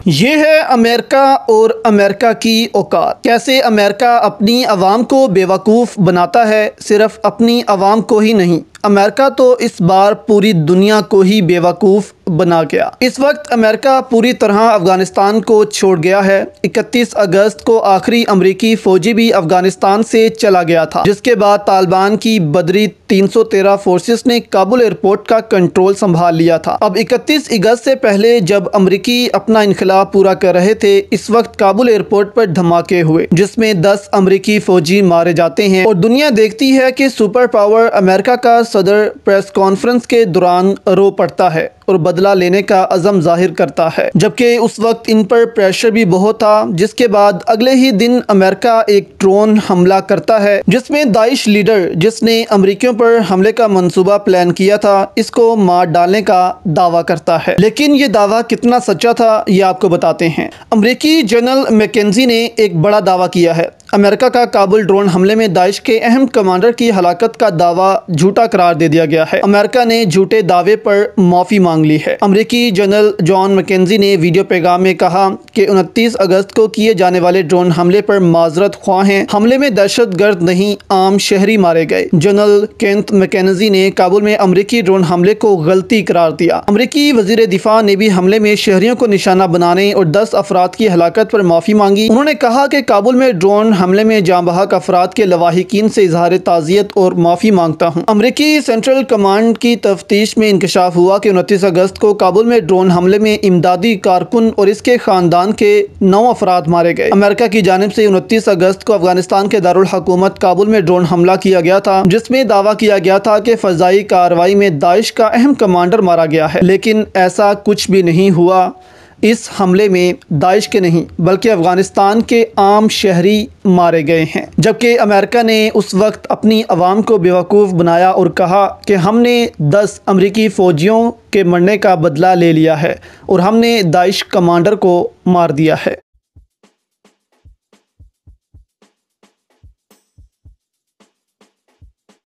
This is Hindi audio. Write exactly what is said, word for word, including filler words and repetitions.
ये है अमेरिका और अमेरिका की औकात। कैसे अमेरिका अपनी आवाम को बेवकूफ़ बनाता है, सिर्फ अपनी आवाम को ही नहीं, अमेरिका तो इस बार पूरी दुनिया को ही बेवकूफ़ बना गया। इस वक्त अमेरिका पूरी तरह अफ़गानिस्तान को छोड़ गया है। इकतीस अगस्त को आखिरी अमरीकी फ़ौजी भी अफ़गानिस्तान से चला गया था, जिसके बाद तालिबान की बदरी तीन सौ तेरह फोर्सेस ने काबुल एयरपोर्ट का कंट्रोल संभाल लिया था। अब इकतीस अगस्त से पहले जब अमरीकी अपना इनकलाब पूरा कर रहे थे, इस वक्त काबुल एयरपोर्ट पर धमाके हुए, जिसमें दस अमरीकी फ़ौजी मारे जाते हैं और दुनिया देखती है कि सुपर पावर अमेरिका का सदर प्रेस कॉन्फ्रेंस के दौरान रो पड़ता है और बदला लेने का अज़म जाहिर करता है, जबकि उस वक्त इन पर प्रेशर भी बहुत था। जिसके बाद अगले ही दिन अमेरिका एक ड्रोन हमला करता है, जिसमें दाइश लीडर, जिसने अमरीकियों पर हमले का मंसूबा प्लान किया था, इसको मार डालने का दावा करता है। लेकिन ये दावा कितना सच्चा था, ये आपको बताते हैं। अमरीकी जनरल मैकेंजी ने एक बड़ा दावा किया है। अमेरिका का काबुल ड्रोन हमले में दाइश के अहम कमांडर की हलाकत का दावा झूठा करार दे दिया गया है। अमेरिका ने झूठे दावे पर माफ़ी मांग ली है। अमरीकी जनरल जॉन मैकेंजी ने वीडियो पैगाम में कहा कि उनतीस अगस्त को किए जाने वाले ड्रोन हमले पर माजरत ख्वाह हैं। हमले में दहशत गर्द नहीं, आम शहरी मारे गए। जनरल केंथ मैकेंजी ने काबुल में अमरीकी ड्रोन हमले को गलती करार दिया। अमरीकी वजीर दिफा ने भी हमले में शहरियों को निशाना बनाने और दस अफराद की हलाकत पर माफ़ी मांगी। उन्होंने कहा कि काबुल में ड्रोन हमले में जाँ बहक अफराद के लवाहिकीन से इजहार ताज़ियत और माफ़ी मांगता हूँ। अमरीकी सेंट्रल कमांड की तफ्तीश में इंकशाफ हुआ कि उनतीस अगस्त को काबुल में ड्रोन हमले में इमदादी कारकुन और इसके खानदान के नौ अफराद मारे गए। अमेरिका की जानिब से उनतीस अगस्त को अफगानिस्तान के दारुल हुकूमत काबुल में ड्रोन हमला किया गया था, जिसमें दावा किया गया था कि फ़ज़ाई कार्रवाई में दाइश का अहम कमांडर मारा गया है। लेकिन ऐसा कुछ भी नहीं हुआ। इस हमले में दाइश के नहीं बल्कि अफ़गानिस्तान के आम शहरी मारे गए हैं। जबकि अमेरिका ने उस वक्त अपनी आवाम को बेवकूफ़ बनाया और कहा कि हमने दस अमरीकी फ़ौजियों के मरने का बदला ले लिया है और हमने दाइश कमांडर को मार दिया है।